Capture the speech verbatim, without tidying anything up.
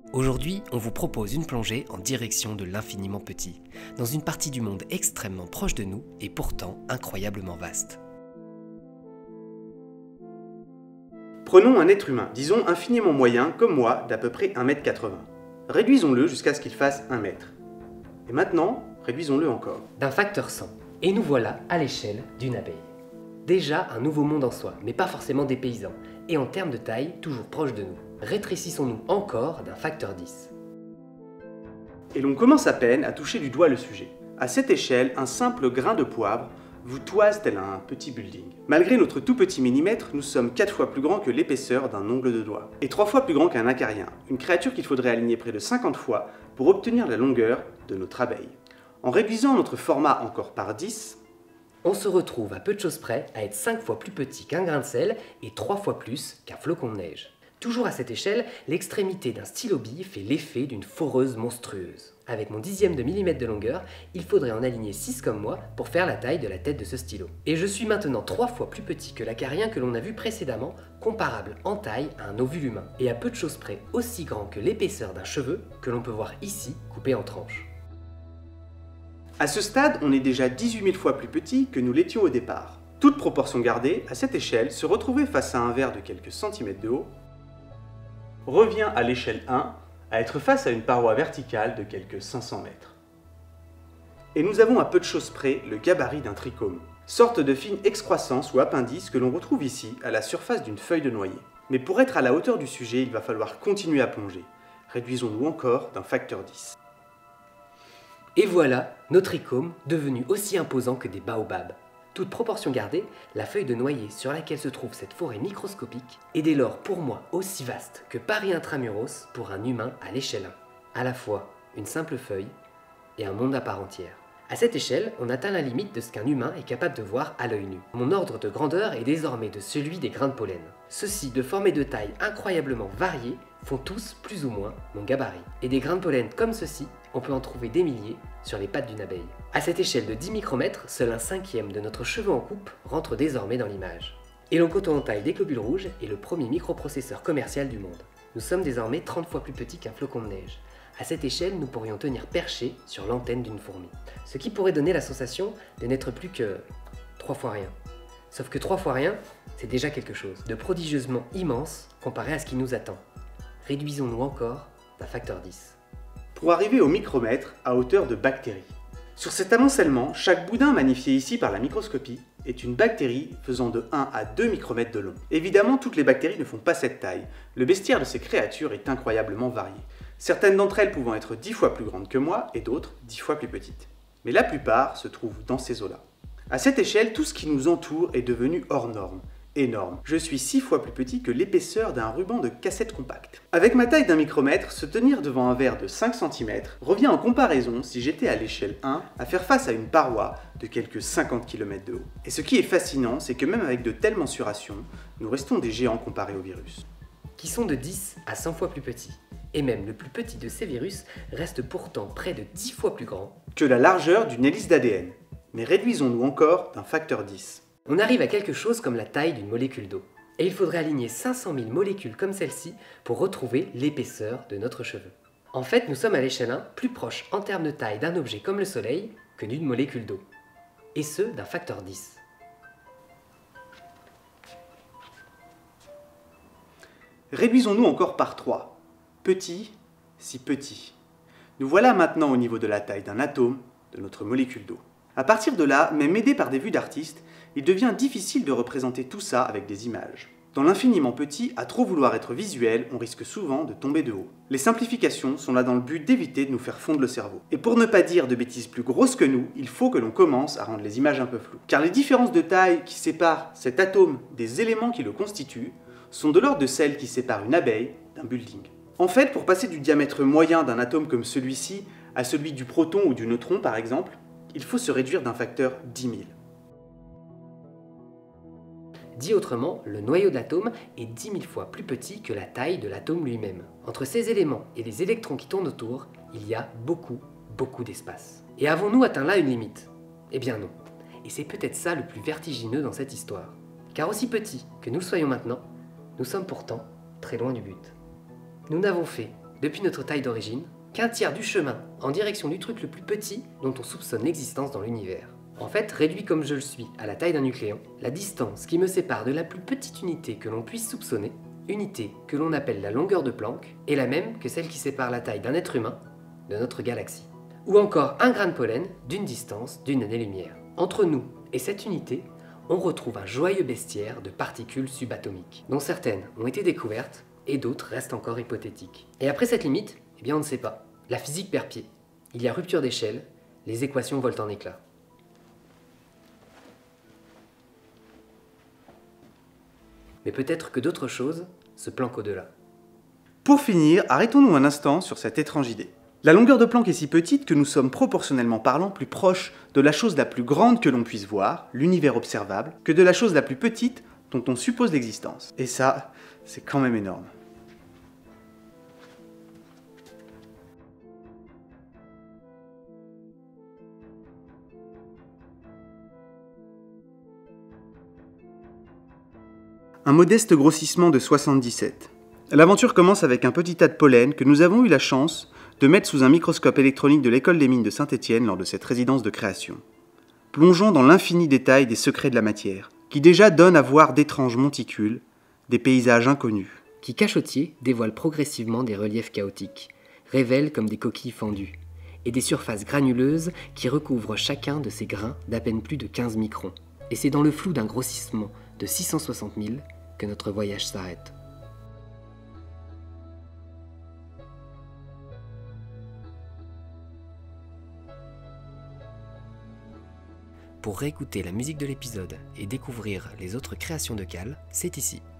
Aujourd'hui, on vous propose une plongée en direction de l'infiniment petit, dans une partie du monde extrêmement proche de nous et pourtant incroyablement vaste. Prenons un être humain, disons infiniment moyen, comme moi, d'à peu près un mètre quatre-vingts. Réduisons-le jusqu'à ce qu'il fasse un mètre. Et maintenant, réduisons-le encore. D'un facteur cent. Et nous voilà à l'échelle d'une abeille. Déjà un nouveau monde en soi, mais pas forcément des paysans, et en termes de taille, toujours proche de nous. Rétrécissons-nous encore d'un facteur dix. Et l'on commence à peine à toucher du doigt le sujet. À cette échelle, un simple grain de poivre vous toise tel un petit building. Malgré notre tout petit millimètre, nous sommes quatre fois plus grands que l'épaisseur d'un ongle de doigt. Et trois fois plus grand qu'un acarien, une créature qu'il faudrait aligner près de cinquante fois pour obtenir la longueur de notre abeille. En réduisant notre format encore par dix, on se retrouve à peu de choses près à être cinq fois plus petit qu'un grain de sel et trois fois plus qu'un flocon de neige. Toujours à cette échelle, l'extrémité d'un stylo-bille fait l'effet d'une foreuse monstrueuse. Avec mon dixième de millimètre de longueur, il faudrait en aligner six comme moi pour faire la taille de la tête de ce stylo. Et je suis maintenant trois fois plus petit que l'acarien que l'on a vu précédemment, comparable en taille à un ovule humain, et à peu de choses près aussi grand que l'épaisseur d'un cheveu que l'on peut voir ici coupé en tranches. À ce stade, on est déjà dix-huit mille fois plus petit que nous l'étions au départ. Toute proportion gardée, à cette échelle, se retrouver face à un verre de quelques centimètres de haut revient à l'échelle un à être face à une paroi verticale de quelques cinq cents mètres. Et nous avons à peu de choses près le gabarit d'un trichome, sorte de fine excroissance ou appendice que l'on retrouve ici à la surface d'une feuille de noyer. Mais pour être à la hauteur du sujet, il va falloir continuer à plonger. Réduisons-nous encore d'un facteur dix. Et voilà notre trichome devenu aussi imposant que des baobabs. Toute proportion gardée, la feuille de noyer sur laquelle se trouve cette forêt microscopique est dès lors pour moi aussi vaste que Paris intramuros pour un humain à l'échelle un. À la fois une simple feuille et un monde à part entière. À cette échelle, on atteint la limite de ce qu'un humain est capable de voir à l'œil nu. Mon ordre de grandeur est désormais de celui des grains de pollen. Ceux-ci, de forme et de taille incroyablement variées, font tous plus ou moins mon gabarit. Et des grains de pollen comme ceux-ci, on peut en trouver des milliers sur les pattes d'une abeille. À cette échelle de dix micromètres, seul un cinquième de notre cheveu en coupe rentre désormais dans l'image. Et l'on compte en taille des globules rouges est le premier microprocesseur commercial du monde. Nous sommes désormais trente fois plus petits qu'un flocon de neige. À cette échelle, nous pourrions tenir perchés sur l'antenne d'une fourmi. Ce qui pourrait donner la sensation de n'être plus que trois fois rien. Sauf que trois fois rien, c'est déjà quelque chose de prodigieusement immense comparé à ce qui nous attend. Réduisons-nous encore d'un facteur dix. Pour arriver au micromètre à hauteur de bactéries. Sur cet amoncellement, chaque boudin magnifié ici par la microscopie est une bactérie faisant de un à deux micromètres de long. Évidemment, toutes les bactéries ne font pas cette taille. Le bestiaire de ces créatures est incroyablement varié. Certaines d'entre elles pouvant être dix fois plus grandes que moi et d'autres dix fois plus petites. Mais la plupart se trouvent dans ces eaux-là. À cette échelle, tout ce qui nous entoure est devenu hors norme. Énorme. Je suis six fois plus petit que l'épaisseur d'un ruban de cassette compacte. Avec ma taille d'un micromètre, se tenir devant un verre de cinq centimètres revient en comparaison, si j'étais à l'échelle un, à faire face à une paroi de quelques cinquante kilomètres de haut. Et ce qui est fascinant, c'est que même avec de telles mensurations, nous restons des géants comparés au virus. Qui sont de dix à cent fois plus petits. Et même le plus petit de ces virus reste pourtant près de dix fois plus grand que la largeur d'une hélice d'A D N. Mais réduisons-nous encore d'un facteur dix. On arrive à quelque chose comme la taille d'une molécule d'eau. Et il faudrait aligner cinq cent mille molécules comme celle-ci pour retrouver l'épaisseur de notre cheveu. En fait, nous sommes à l'échelle un plus proche en termes de taille d'un objet comme le Soleil que d'une molécule d'eau. Et ce, d'un facteur dix. Réduisons-nous encore par trois. Petit, si petit. Nous voilà maintenant au niveau de la taille d'un atome de notre molécule d'eau. À partir de là, même aidé par des vues d'artistes, il devient difficile de représenter tout ça avec des images. Dans l'infiniment petit, à trop vouloir être visuel, on risque souvent de tomber de haut. Les simplifications sont là dans le but d'éviter de nous faire fondre le cerveau. Et pour ne pas dire de bêtises plus grosses que nous, il faut que l'on commence à rendre les images un peu floues. Car les différences de taille qui séparent cet atome des éléments qui le constituent sont de l'ordre de celles qui séparent une abeille d'un building. En fait, pour passer du diamètre moyen d'un atome comme celui-ci à celui du proton ou du neutron par exemple, il faut se réduire d'un facteur dix mille. Dit autrement, le noyau d'atome est dix mille fois plus petit que la taille de l'atome lui-même. Entre ces éléments et les électrons qui tournent autour, il y a beaucoup, beaucoup d'espace. Et avons-nous atteint là une limite? Eh bien non. Et c'est peut-être ça le plus vertigineux dans cette histoire. Car aussi petits que nous soyons maintenant, nous sommes pourtant très loin du but. Nous n'avons fait depuis notre taille d'origine, qu'un tiers du chemin en direction du truc le plus petit dont on soupçonne l'existence dans l'univers. En fait, réduit comme je le suis à la taille d'un nucléon, la distance qui me sépare de la plus petite unité que l'on puisse soupçonner, unité que l'on appelle la longueur de Planck, est la même que celle qui sépare la taille d'un être humain de notre galaxie. Ou encore un grain de pollen d'une distance d'une année-lumière. Entre nous et cette unité, on retrouve un joyeux bestiaire de particules subatomiques, dont certaines ont été découvertes et d'autres restent encore hypothétiques. Et après cette limite, eh bien on ne sait pas. La physique perd pied. Il y a rupture d'échelle, les équations volent en éclats. Mais peut-être que d'autres choses se planquent au-delà. Pour finir, arrêtons-nous un instant sur cette étrange idée. La longueur de Planck est si petite que nous sommes proportionnellement parlant plus proches de la chose la plus grande que l'on puisse voir, l'univers observable, que de la chose la plus petite dont on suppose l'existence. Et ça, c'est quand même énorme. Un modeste grossissement de soixante-dix-sept. L'aventure commence avec un petit tas de pollen que nous avons eu la chance de mettre sous un microscope électronique de l'école des mines de Saint-Étienne lors de cette résidence de création. Plongeons dans l'infini détail des secrets de la matière, qui déjà donnent à voir d'étranges monticules, des paysages inconnus. Qui cachotiers dévoilent progressivement des reliefs chaotiques, révèlent comme des coquilles fendues, et des surfaces granuleuses qui recouvrent chacun de ces grains d'à peine plus de quinze microns. Et c'est dans le flou d'un grossissement de six cent soixante mille que notre voyage s'arrête. Pour réécouter la musique de l'épisode et découvrir les autres créations de Cal, c'est ici.